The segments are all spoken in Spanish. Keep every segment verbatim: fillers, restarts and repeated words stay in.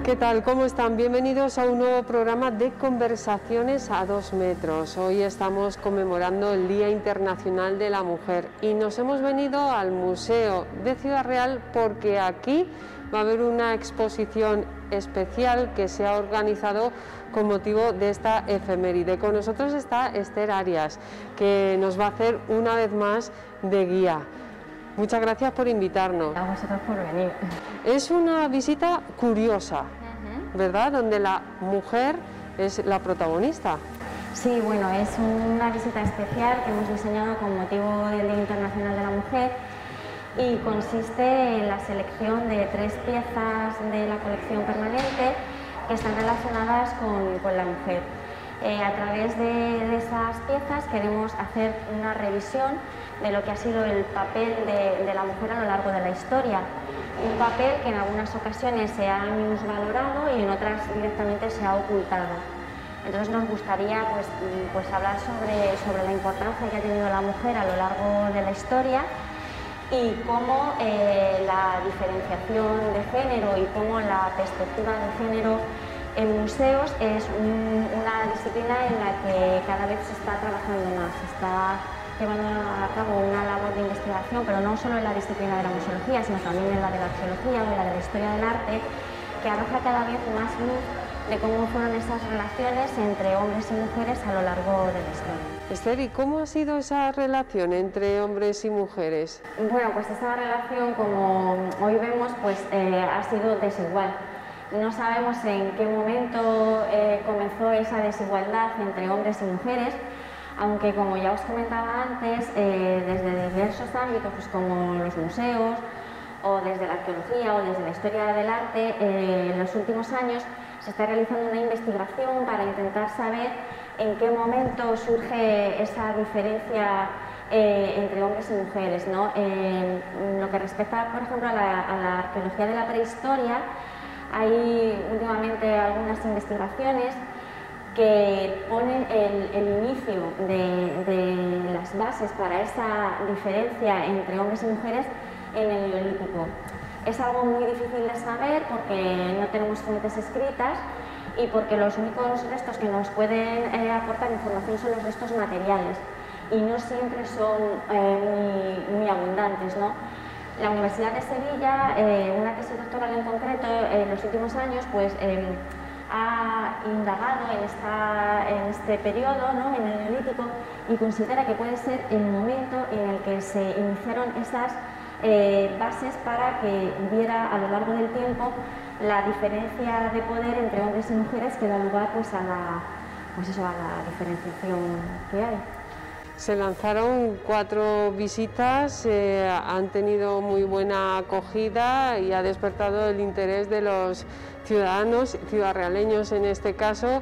¿Qué tal? ¿Cómo están? Bienvenidos a un nuevo programa de Conversaciones a dos metros. Hoy estamos conmemorando el Día Internacional de la Mujer y nos hemos venido al Museo de Ciudad Real porque aquí va a haber una exposición especial que se ha organizado con motivo de esta efeméride. Con nosotros está Esther Arias, que nos va a hacer una vez más de guía. Muchas gracias por invitarnos. A vosotros por venir. Es una visita curiosa, ¿verdad? Donde la mujer es la protagonista. Sí, bueno, es una visita especial que hemos diseñado con motivo del Día Internacional de la Mujer y consiste en la selección de tres piezas de la colección permanente que están relacionadas con, con la mujer. Eh, a través de, de esas piezas queremos hacer una revisión de lo que ha sido el papel de, de la mujer a lo largo de la historia. Un papel que en algunas ocasiones se ha minusvalorado y en otras directamente se ha ocultado. Entonces nos gustaría pues, pues hablar sobre, sobre la importancia que ha tenido la mujer a lo largo de la historia y cómo eh, la diferenciación de género y cómo la perspectiva de género en museos es un, una disciplina en la que cada vez se está trabajando más, se está llevando a cabo una labor de investigación, pero no solo en la disciplina de la museología, sino también en la de la arqueología o en la de la historia del arte, que arroja cada vez más luz de cómo fueron esas relaciones entre hombres y mujeres a lo largo de la historia. Esther, ¿y cómo ha sido esa relación entre hombres y mujeres? Bueno, pues esa relación, como hoy vemos, pues eh, ha sido desigual. No sabemos en qué momento eh, comenzó esa desigualdad entre hombres y mujeres, aunque como ya os comentaba antes, eh, desde diversos ámbitos, pues como los museos, o desde la arqueología, o desde la historia del arte, eh, en los últimos años se está realizando una investigación para intentar saber en qué momento surge esa diferencia eh, entre hombres y mujeres, ¿no? Eh, lo que respecta, por ejemplo, a la, a la arqueología de la prehistoria, hay últimamente algunas investigaciones que ponen el, el inicio de, de las bases para esa diferencia entre hombres y mujeres en el Neolítico. Es algo muy difícil de saber porque no tenemos fuentes escritas y porque los únicos restos que nos pueden eh, aportar información son los restos materiales y no siempre son eh, muy, muy abundantes, ¿no? La Universidad de Sevilla, eh, una tesis doctoral en concreto, en los últimos años, pues eh, ha indagado en, esta, en este periodo, ¿no?, en el Neolítico, y considera que puede ser el momento en el que se iniciaron esas eh, bases para que hubiera a lo largo del tiempo la diferencia de poder entre hombres y mujeres que da lugar pues, a, la, pues eso, a la diferenciación que hay. Se lanzaron cuatro visitas, eh, han tenido muy buena acogida y ha despertado el interés de los ciudadanos, ciudadraleños en este caso,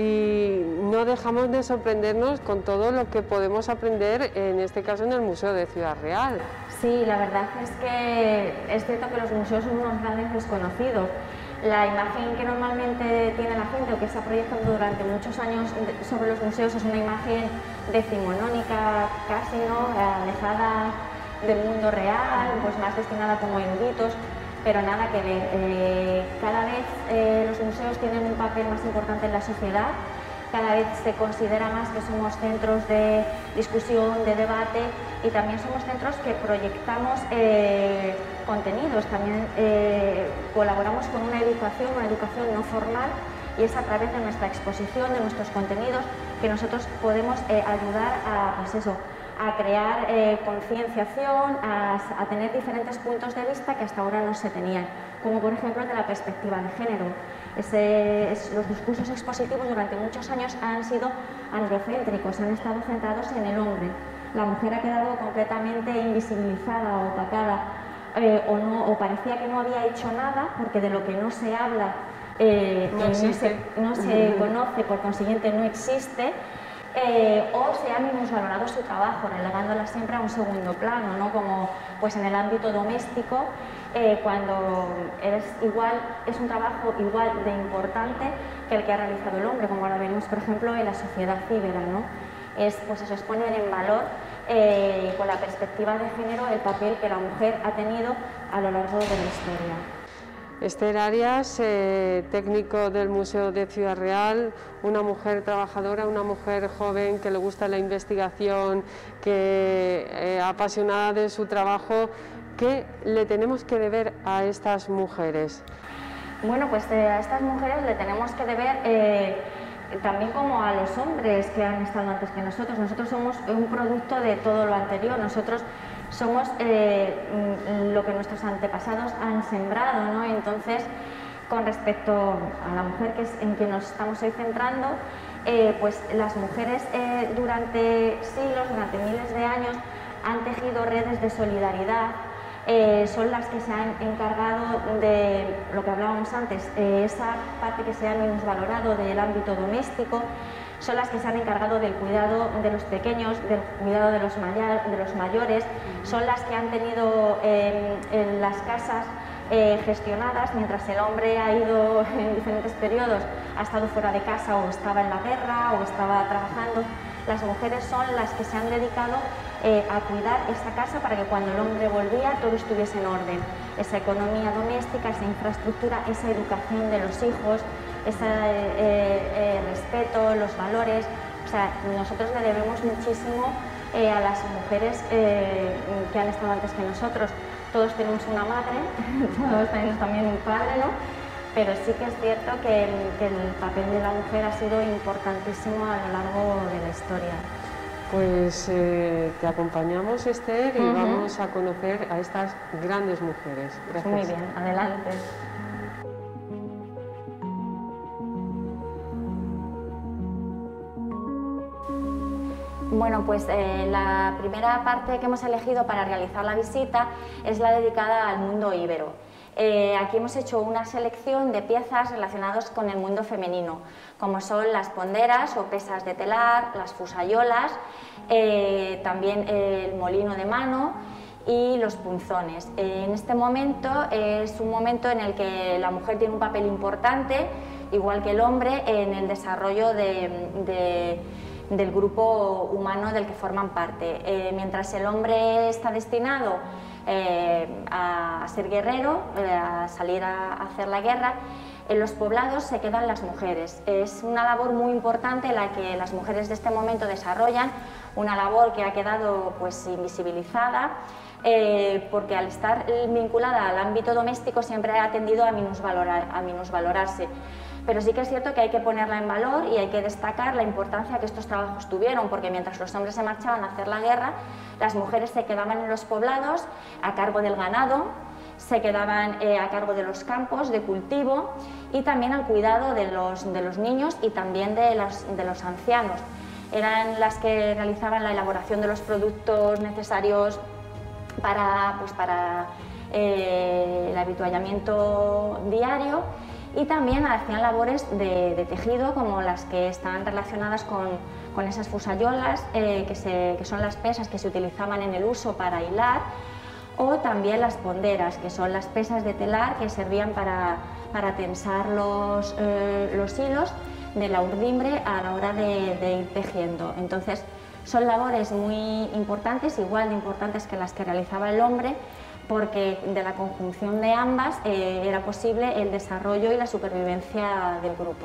y no dejamos de sorprendernos con todo lo que podemos aprender, en este caso en el Museo de Ciudad Real. Sí, la verdad es que es cierto que los museos son unos grandes desconocidos. La imagen que normalmente tiene la gente o que se ha proyectado durante muchos años sobre los museos es una imagen decimonónica, casi, ¿no?, alejada del mundo real, pues más destinada como eruditos, pero nada que ver. Eh, cada vez eh, los museos tienen un papel más importante en la sociedad, cada vez se considera más que somos centros de discusión, de debate, y también somos centros que proyectamos eh, contenidos, también eh, colaboramos con una educación, una educación no formal, y es a través de nuestra exposición, de nuestros contenidos, que nosotros podemos eh, ayudar a, pues eso, a crear eh, concienciación, a, a tener diferentes puntos de vista que hasta ahora no se tenían, como por ejemplo el de la perspectiva de género. Ese, es, los discursos expositivos durante muchos años han sido androcéntricos, han estado centrados en el hombre. La mujer ha quedado completamente invisibilizada o opacada, eh, o, no, o parecía que no había hecho nada, porque de lo que no se habla eh, no, no, se, no se conoce, por consiguiente no existe. Eh, o se ha minusvalorado su trabajo, relegándola siempre a un segundo plano, ¿no?, como pues en el ámbito doméstico, eh, cuando es, igual, es un trabajo igual de importante que el que ha realizado el hombre, como ahora vemos, por ejemplo, en la sociedad cíbera, ¿no? Es, pues eso, es poner en valor, eh, con la perspectiva de género, el papel que la mujer ha tenido a lo largo de la historia. Esther Arias, eh, técnico del Museo de Ciudad Real, una mujer trabajadora, una mujer joven que le gusta la investigación, que eh, apasionada de su trabajo. ¿Qué le tenemos que deber a estas mujeres? Bueno, pues eh, a estas mujeres le tenemos que deber eh, también como a los hombres que han estado antes que nosotros. Nosotros somos un producto de todo lo anterior. Nosotros somos eh, lo que nuestros antepasados han sembrado, ¿no? Entonces, con respecto a la mujer que es en quien nos estamos hoy centrando, eh, pues las mujeres eh, durante siglos, durante miles de años, han tejido redes de solidaridad. Eh, son las que se han encargado de lo que hablábamos antes, eh, esa parte que se ha minusvalorado del ámbito doméstico. Son las que se han encargado del cuidado de los pequeños, del cuidado de los, maya, de los mayores, son las que han tenido eh, en las casas eh, gestionadas mientras el hombre ha ido en diferentes periodos, ha estado fuera de casa o estaba en la guerra o estaba trabajando. Las mujeres son las que se han dedicado eh, a cuidar esta casa para que cuando el hombre volvía todo estuviese en orden. Esa economía doméstica, esa infraestructura, esa educación de los hijos, ese eh, eh, respeto, los valores. O sea, nosotros le debemos muchísimo eh, a las mujeres eh, que han estado antes que nosotros. Todos tenemos una madre, todos tenemos también un padre, ¿no? Pero sí que es cierto que, que el papel de la mujer ha sido importantísimo a lo largo de la historia. Pues eh, te acompañamos, Esther, y uh-huh. vamos a conocer a estas grandes mujeres. Gracias. Muy bien, adelante. Bueno, pues eh, la primera parte que hemos elegido para realizar la visita es la dedicada al mundo íbero. Eh, aquí hemos hecho una selección de piezas relacionadas con el mundo femenino, como son las ponderas o pesas de telar, las fusayolas, eh, también el molino de mano y los punzones. Eh, en este momento eh, es un momento en el que la mujer tiene un papel importante, igual que el hombre, en el desarrollo de, de del grupo humano del que forman parte. Eh, mientras el hombre está destinado eh, a, a ser guerrero, eh, a salir a, a hacer la guerra, en los poblados se quedan las mujeres. Es una labor muy importante la que las mujeres de este momento desarrollan, una labor que ha quedado pues invisibilizada, eh, porque al estar vinculada al ámbito doméstico siempre ha tendido a minusvalorar, a minusvalorarse. Pero sí que es cierto que hay que ponerla en valor y hay que destacar la importancia que estos trabajos tuvieron, porque mientras los hombres se marchaban a hacer la guerra, las mujeres se quedaban en los poblados a cargo del ganado, se quedaban eh, a cargo de los campos de cultivo y también al cuidado de los, de los niños y también de los, de los ancianos. Eran las que realizaban la elaboración de los productos necesarios para, pues, para eh, el habituallamiento diario, y también hacían labores de, de tejido, como las que están relacionadas con, con esas fusayolas, eh, que, se, que son las pesas que se utilizaban en el uso para hilar, o también las ponderas, que son las pesas de telar que servían para, para tensar los, eh, los hilos de la urdimbre a la hora de, de ir tejiendo. Entonces, son labores muy importantes, igual de importantes que las que realizaba el hombre, porque de la conjunción de ambas eh, era posible el desarrollo y la supervivencia del grupo.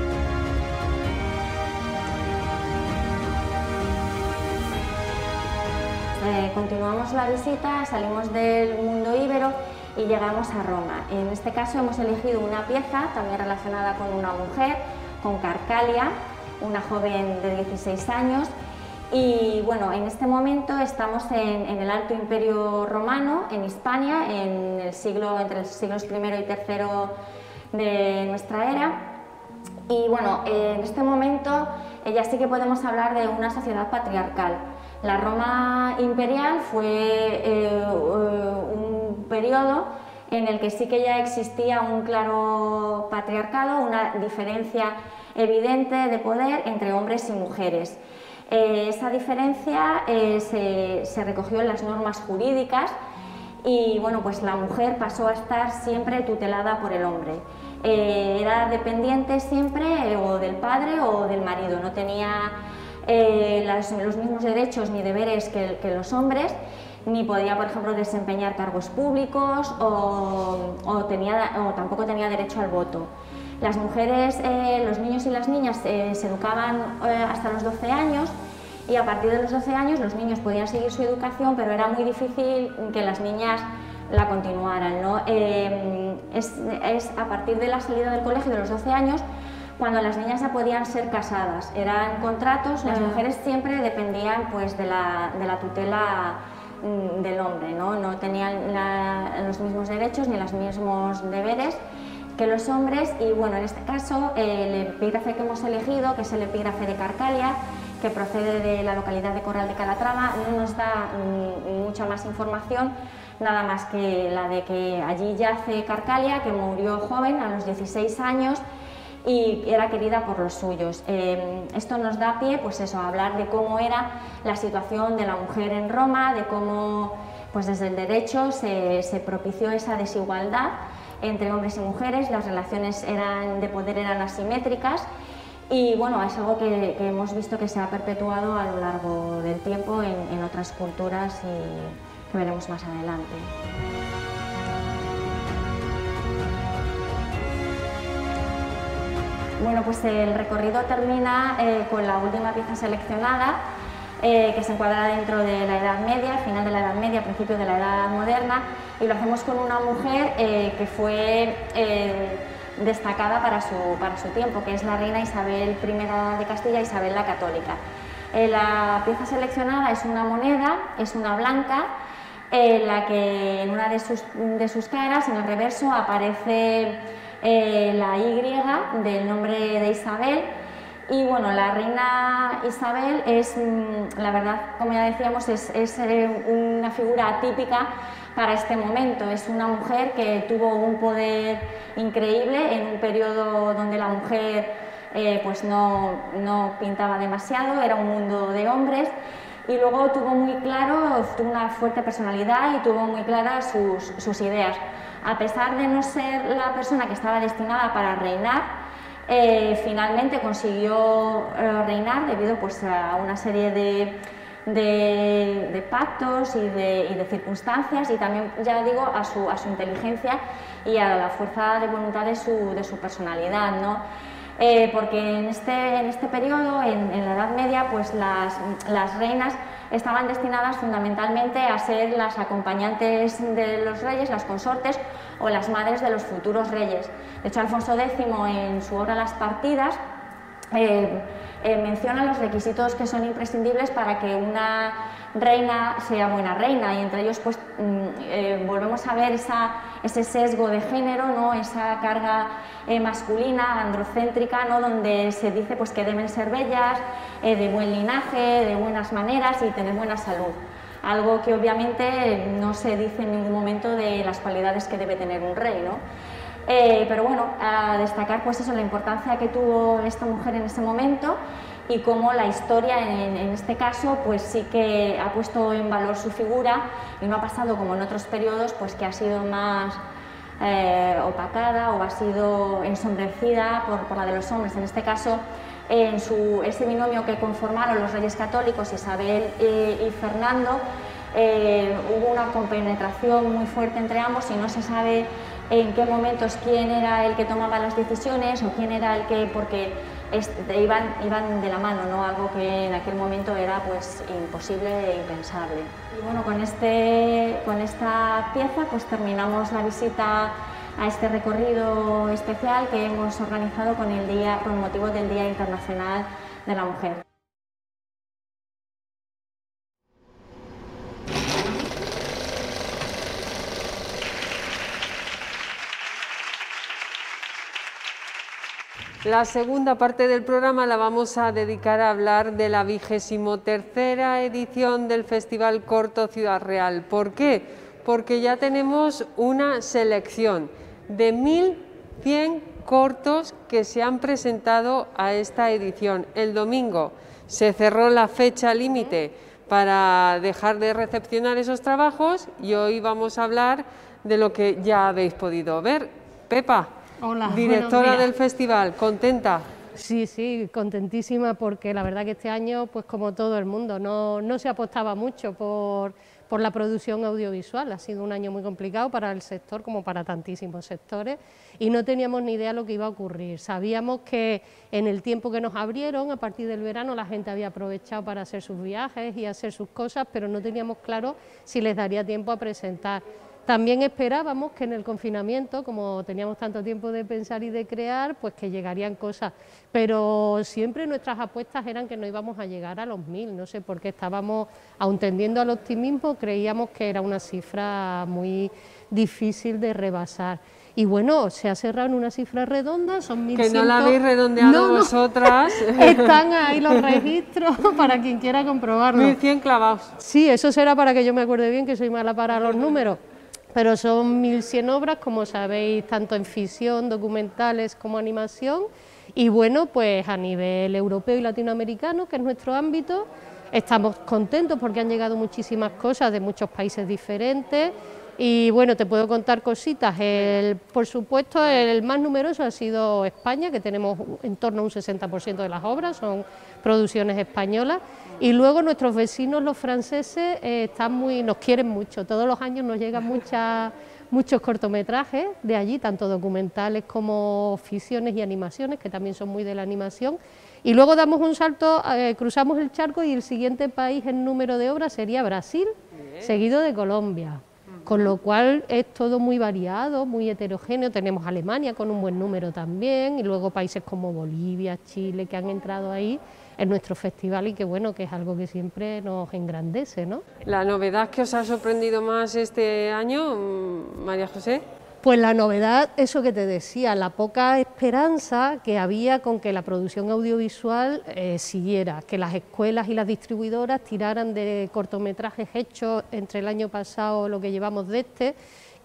Eh, continuamos la visita, salimos del mundo íbero y llegamos a Roma. En este caso hemos elegido una pieza también relacionada con una mujer, con Carcalia, una joven de dieciséis años. Y bueno, en este momento estamos en, en el Alto Imperio Romano, en Hispania, en el siglo, entre los siglos primero y tercero de nuestra era. Y bueno, en este momento ya sí que podemos hablar de una sociedad patriarcal. La Roma imperial fue eh, un periodo en el que sí que ya existía un claro patriarcado, una diferencia evidente de poder entre hombres y mujeres. Eh, esa diferencia eh, se, se recogió en las normas jurídicas y bueno, pues la mujer pasó a estar siempre tutelada por el hombre. Eh, era dependiente siempre eh, o del padre o del marido, no tenía eh, las, los mismos derechos ni deberes que, que los hombres, ni podía, por ejemplo, desempeñar cargos públicos o, o, tenía, o tampoco tenía derecho al voto. Las mujeres, eh, los niños y las niñas eh, se educaban eh, hasta los doce años y a partir de los doce años los niños podían seguir su educación, pero era muy difícil que las niñas la continuaran, ¿no? Eh, es, es a partir de la salida del colegio de los doce años cuando las niñas ya podían ser casadas. Eran contratos, las mujeres siempre dependían pues, de, la, de la tutela del hombre, ¿no? No tenían la, los mismos derechos ni los mismos deberes que los hombres y bueno, en este caso el epígrafe que hemos elegido, que es el epígrafe de Carcalia, que procede de la localidad de Corral de Calatrava, no nos da mm, mucha más información, nada más que la de que allí yace Carcalia, que murió joven a los dieciséis años y era querida por los suyos. Eh, esto nos da pie pues eso, a hablar de cómo era la situación de la mujer en Roma, de cómo pues desde el derecho se, se propició esa desigualdad entre hombres y mujeres, las relaciones eran, de poder eran asimétricas y bueno, es algo que, que hemos visto que se ha perpetuado a lo largo del tiempo en, en otras culturas y que veremos más adelante. Bueno, pues el recorrido termina eh, con la última pieza seleccionada, eh, que se encuadra dentro de la Edad Media, final de la Edad Media, principio de la Edad Moderna, y lo hacemos con una mujer eh, que fue eh, destacada para su, para su tiempo, que es la reina Isabel primera de Castilla, Isabel la Católica. Eh, la pieza seleccionada es una moneda, es una blanca, en la que en una de sus, de sus caras, en el reverso, aparece eh, la Y del nombre de Isabel. Y bueno, la reina Isabel es, la verdad, como ya decíamos, es, es una figura atípica para este momento. Es una mujer que tuvo un poder increíble en un periodo donde la mujer eh, pues no, no pintaba demasiado, era un mundo de hombres. Y luego tuvo muy claro, tuvo una fuerte personalidad y tuvo muy claras sus, sus ideas. A pesar de no ser la persona que estaba destinada para reinar, eh, finalmente consiguió eh, reinar debido pues, a una serie de, de, de pactos y de, y de circunstancias y también, ya digo, a su, a su inteligencia y a la fuerza de voluntad de su, de su personalidad, ¿no? Eh, porque en este, en este periodo, en, en la Edad Media, pues las, las reinas estaban destinadas fundamentalmente a ser las acompañantes de los reyes, las consortes o las madres de los futuros reyes. De hecho, Alfonso décimo, en su obra Las Partidas, eh, eh, menciona los requisitos que son imprescindibles para que una reina sea buena reina, y entre ellos pues, eh, volvemos a ver esa, ese sesgo de género, ¿no? Esa carga eh, masculina, androcéntrica, ¿no? Donde se dice pues, que deben ser bellas, eh, de buen linaje, de buenas maneras y tener buena salud. Algo que obviamente no se dice en ningún momento de las cualidades que debe tener un rey, ¿no? Eh, pero bueno, a destacar pues eso, la importancia que tuvo esta mujer en ese momento y cómo la historia en, en este caso pues sí que ha puesto en valor su figura y no ha pasado como en otros periodos pues que ha sido más eh, opacada o ha sido ensombrecida por, por la de los hombres. En este caso, en su, ese binomio que conformaron los reyes católicos, Isabel y, y Fernando, eh, hubo una compenetración muy fuerte entre ambos y no se sabe en qué momentos quién era el que tomaba las decisiones o quién era el que, porque este, iban, iban de la mano, ¿no? Algo que en aquel momento era pues imposible e impensable. Y bueno, con, este, con esta pieza pues terminamos la visita a este recorrido especial que hemos organizado con, el día, con motivo del Día Internacional de la Mujer. La segunda parte del programa la vamos a dedicar a hablar de la vigésimo tercera edición del Festival Corto Ciudad Real. ¿Por qué? Porque ya tenemos una selección de mil cien cortos que se han presentado a esta edición. El domingo se cerró la fecha límite para dejar de recepcionar esos trabajos y hoy vamos a hablar de lo que ya habéis podido ver. Pepa. Hola, directora del festival, ¿contenta? Sí, sí, contentísima porque la verdad que este año, pues como todo el mundo, no, no se apostaba mucho por, por la producción audiovisual. Ha sido un año muy complicado para el sector, como para tantísimos sectores, y no teníamos ni idea de lo que iba a ocurrir. Sabíamos que en el tiempo que nos abrieron, a partir del verano, la gente había aprovechado para hacer sus viajes y hacer sus cosas, pero no teníamos claro si les daría tiempo a presentar. También esperábamos que en el confinamiento, como teníamos tanto tiempo de pensar y de crear, pues que llegarían cosas, pero siempre nuestras apuestas eran que no íbamos a llegar a los mil, no sé por qué estábamos, aun tendiendo al optimismo, creíamos que era una cifra muy difícil de rebasar. Y bueno, se ha cerrado en una cifra redonda, son mil cien. Que no la habéis redondeado no, no. vosotras. Están ahí los registros para quien quiera comprobarlo. mil cien clavados. Sí, eso será para que yo me acuerde bien, que soy mala para los números. Pero son mil cien obras, como sabéis, tanto en ficción, documentales como animación, y bueno, pues a nivel europeo y latinoamericano, que es nuestro ámbito, estamos contentos porque han llegado muchísimas cosas de muchos países diferentes, y bueno, te puedo contar cositas. El, por supuesto, el más numeroso ha sido España, que tenemos en torno a un sesenta por ciento de las obras, son producciones españolas, y luego nuestros vecinos, los franceses, eh, están muy, nos quieren mucho. Todos los años nos llegan muchas, muchos cortometrajes de allí, tanto documentales como ficciones y animaciones, que también son muy de la animación, y luego damos un salto, eh, cruzamos el charco, y el siguiente país en número de obras sería Brasil, seguido de Colombia. Con lo cual es todo muy variado, muy heterogéneo. Tenemos Alemania con un buen número también, y luego países como Bolivia, Chile, que han entrado ahí en nuestro festival, y que bueno, que es algo que siempre nos engrandece, ¿no? ¿La novedad que os ha sorprendido más este año, María José? Pues la novedad, eso que te decía, la poca esperanza que había con que la producción audiovisual eh, siguiera, que las escuelas y las distribuidoras tiraran de cortometrajes hechos entre el año pasado, lo que llevamos de este,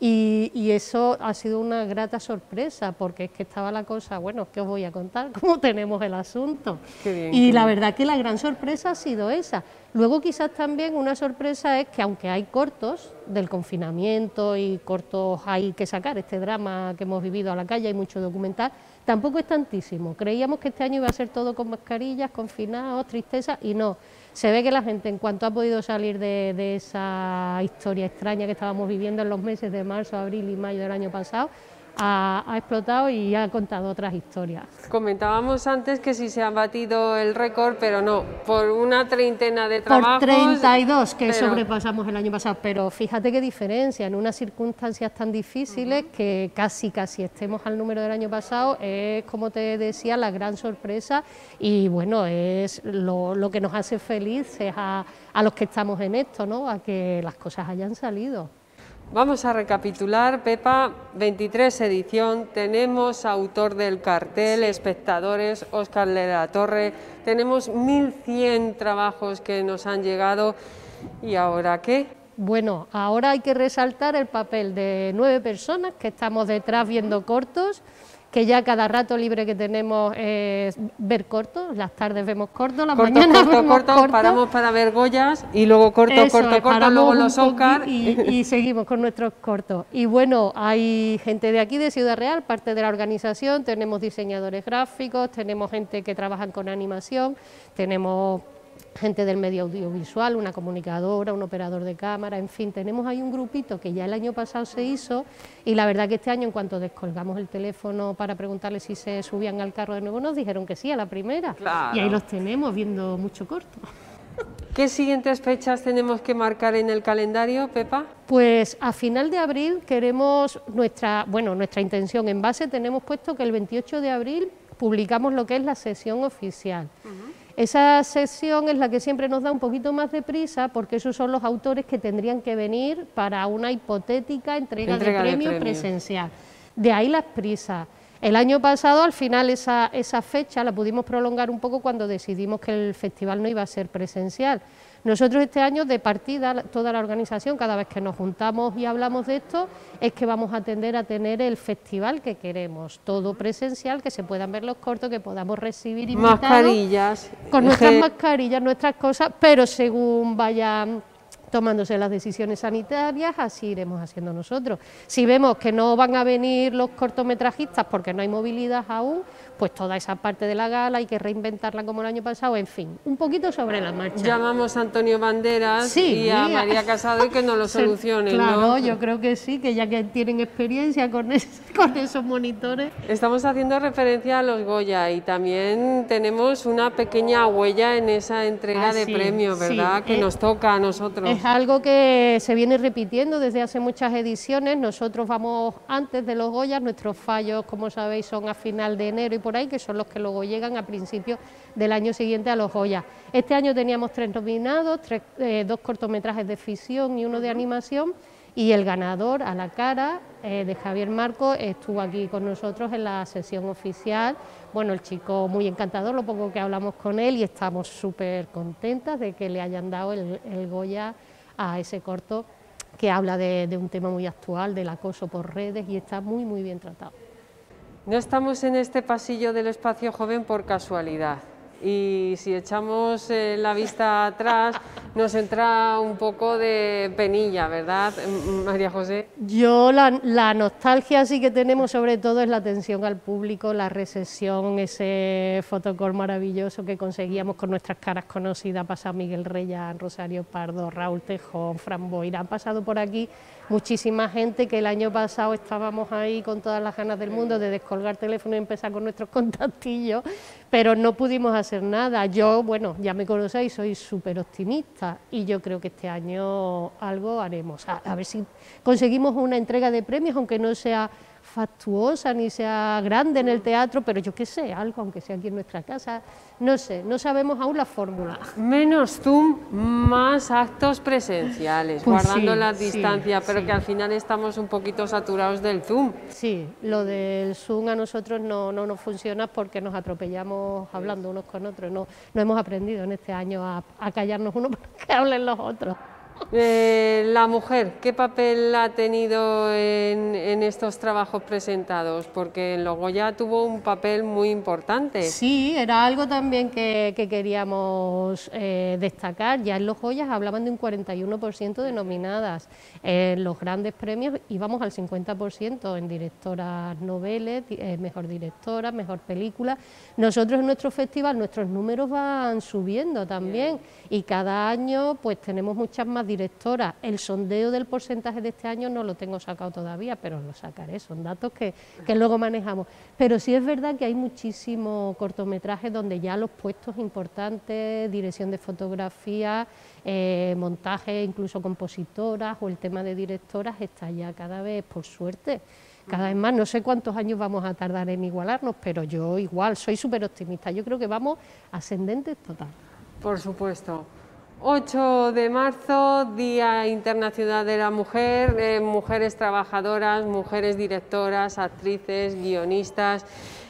y, y eso ha sido una grata sorpresa, porque es que estaba la cosa, bueno, ¿qué os voy a contar? ¿Cómo tenemos el asunto? Qué bien, y qué la bien. verdad que la gran sorpresa ha sido esa. Luego quizás también una sorpresa es que aunque hay cortos del confinamiento y cortos hay que sacar, este drama que hemos vivido a la calle, hay mucho documental, tampoco es tantísimo. Creíamos que este año iba a ser todo con mascarillas, confinados, tristeza, y no. Se ve que la gente, en cuanto ha podido salir de, de esa historia extraña que estábamos viviendo en los meses de marzo, abril y mayo del año pasado, Ha, ha explotado y ha contado otras historias. Comentábamos antes que sí se ha batido el récord, pero no, por una treintena de trabajos. Por treinta y dos que pero... sobrepasamos el año pasado, pero fíjate qué diferencia, en unas circunstancias tan difíciles, uh-huh, que casi casi estemos al número del año pasado, es, como te decía, la gran sorpresa, y bueno, es lo, lo que nos hace felices a, a los que estamos en esto, ¿no? A que las cosas hayan salido. Vamos a recapitular, Pepa, veintitrés edición, tenemos autor del cartel, espectadores, Óscar de la Torre, tenemos mil cien trabajos que nos han llegado, ¿y ahora qué? Bueno, ahora hay que resaltar el papel de nueve personas que estamos detrás viendo cortos, que ya cada rato libre que tenemos es ver cortos, las tardes vemos cortos, las corto, mañanas corto, vemos corto, cortos. Paramos para ver Goyas y luego corto, Eso corto, es, corto, luego los Óscar. Y, y seguimos con nuestros cortos. Y bueno, hay gente de aquí, de Ciudad Real, parte de la organización, tenemos diseñadores gráficos, tenemos gente que trabaja con animación, tenemos gente del medio audiovisual, una comunicadora, un operador de cámara, en fin, tenemos ahí un grupito que ya el año pasado se hizo, y la verdad que este año, en cuanto descolgamos el teléfono para preguntarles si se subían al carro de nuevo, nos dijeron que sí, a la primera. Claro. Y ahí los tenemos viendo mucho corto. ¿Qué siguientes fechas tenemos que marcar en el calendario, Pepa? Pues a final de abril queremos nuestra, bueno, nuestra intención en base, tenemos puesto que el veintiocho de abril publicamos lo que es la sesión oficial. Uh-huh. Esa sesión es la que siempre nos da un poquito más de prisa, porque esos son los autores que tendrían que venir para una hipotética entrega, entrega de, premio de premio presencial. De ahí las prisas. El año pasado, al final, esa, esa fecha la pudimos prolongar un poco cuando decidimos que el festival no iba a ser presencial. Nosotros este año, de partida, toda la organización, cada vez que nos juntamos y hablamos de esto, es que vamos a tender a tener el festival que queremos, todo presencial, que se puedan ver los cortos, que podamos recibir invitados. Mascarillas. Con nuestras mascarillas, nuestras cosas, pero según vayan tomándose las decisiones sanitarias, así iremos haciendo nosotros. Si vemos que no van a venir los cortometrajistas porque no hay movilidad aún, pues toda esa parte de la gala hay que reinventarla como el año pasado, en fin, un poquito sobre la marcha. Llamamos a Antonio Banderas sí, y a María Casado y que nos lo solucionen, claro, ¿no? yo creo que sí, que ya que tienen experiencia con, es, con esos monitores. Estamos haciendo referencia a los Goya y también tenemos una pequeña huella en esa entrega ah, de sí, premios, ¿verdad? Sí, que es, nos toca a nosotros. Es algo que se viene repitiendo desde hace muchas ediciones. Nosotros vamos antes de los Goya, nuestros fallos, como sabéis, son a final de enero y por ahí, que son los que luego llegan a principios del año siguiente a los Goya. Este año teníamos tres nominados, tres, eh, dos cortometrajes de ficción y uno de animación, y el ganador, A la cara, eh, de Javier Marco, estuvo aquí con nosotros en la sesión oficial. Bueno, el chico muy encantador, lo poco que hablamos con él, y estamos súper contentas de que le hayan dado el, el Goya a ese corto que habla de, de un tema muy actual, del acoso por redes, y está muy, muy bien tratado. No estamos en este pasillo del Espacio Joven por casualidad. Y si echamos eh, la vista atrás, nos entra un poco de penilla, ¿verdad, María José? Yo la, la nostalgia sí que tenemos sobre todo es la atención al público, la recepción, ese fotocall maravilloso que conseguíamos con nuestras caras conocidas, ha pasado Miguel Reyán, Rosario Pardo, Raúl Tejón, Fran Boira, han pasado por aquí muchísima gente que el año pasado estábamos ahí con todas las ganas del mundo de descolgar teléfono y empezar con nuestros contactillos, pero no pudimos hacer nada. Yo, bueno, ya me conocéis, soy súper optimista y yo creo que este año algo haremos, a, a ver si conseguimos una entrega de premios, aunque no sea fastuosa ni sea grande en el teatro, pero yo qué sé, algo, aunque sea aquí en nuestra casa, no sé, no sabemos aún la fórmula. Menos Zoom, más actos presenciales, pues guardando sí, la distancia, sí, pero sí. que al final estamos un poquito saturados del Zoom. Sí, lo del Zoom a nosotros no, no nos funciona porque nos atropellamos hablando unos con otros, no, no hemos aprendido en este año a, a callarnos unos para que hablen los otros. Eh, la mujer, ¿qué papel ha tenido en, en estos trabajos presentados? Porque en los Goya tuvo un papel muy importante. Sí, era algo también que, que queríamos eh, destacar. Ya en los Goyas hablaban de un cuarenta y uno por ciento de nominadas. En los grandes premios íbamos al cincuenta por ciento en directoras noveles, eh, mejor directora, mejor película. Nosotros en nuestro festival, nuestros números van subiendo también y cada año pues tenemos muchas más directora. El sondeo del porcentaje de este año no lo tengo sacado todavía, pero lo sacaré, son datos que, que luego manejamos. Pero sí es verdad que hay muchísimos cortometrajes donde ya los puestos importantes, dirección de fotografía, eh, montaje, incluso compositoras o el tema de directoras está ya cada vez, por suerte, cada vez más. No sé cuántos años vamos a tardar en igualarnos, pero yo igual soy súper optimista. Yo creo que vamos ascendentes total. Por supuesto. ocho de marzo, Día Internacional de la Mujer, eh, mujeres trabajadoras, mujeres directoras, actrices, guionistas.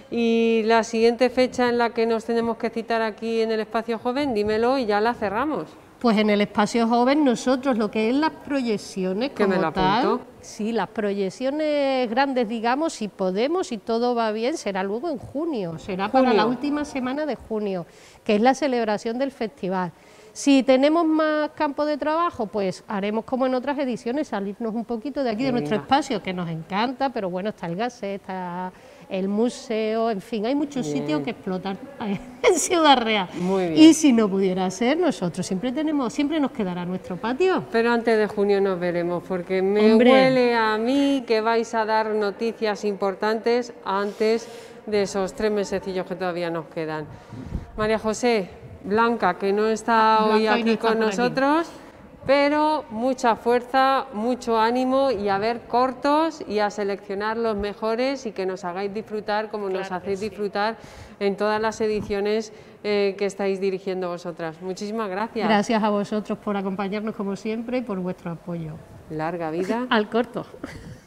Y la siguiente fecha en la que nos tenemos que citar aquí en el Espacio Joven, dímelo y ya la cerramos. Pues en el Espacio Joven nosotros lo que es las proyecciones como me la tal, apunto. Sí, las proyecciones grandes, digamos, si podemos, si todo va bien, será luego en junio, será junio. Para la última semana de junio, que es la celebración del festival. Si tenemos más campo de trabajo, pues haremos como en otras ediciones, salirnos un poquito de aquí, de nuestro espacio, que nos encanta, pero bueno, está el Gasset, está el museo, en fin, hay muchos bien. Sitios que explotar en Ciudad Real. Muy bien. Y si no pudiera ser, nosotros siempre tenemos, siempre nos quedará nuestro patio. Pero antes de junio nos veremos, porque me Hombre. huele a mí que vais a dar noticias importantes antes de esos tres mesecillos que todavía nos quedan. María José, Blanca, que no está Blanca hoy aquí no está con nosotros, aquí. Pero mucha fuerza, mucho ánimo y a ver cortos y a seleccionar los mejores y que nos hagáis disfrutar como claro nos hacéis sí. disfrutar en todas las ediciones eh, que estáis dirigiendo vosotras. Muchísimas gracias. Gracias a vosotros por acompañarnos como siempre y por vuestro apoyo. Larga vida al corto.